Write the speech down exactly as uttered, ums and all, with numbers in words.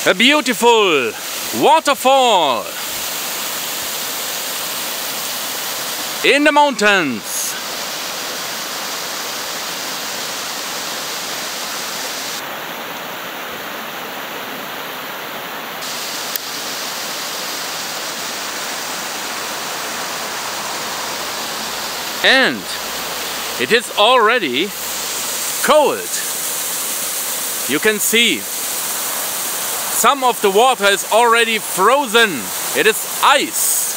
A beautiful waterfall in the mountains. And it is already cold. You can see some of the water is already frozen. It is ice.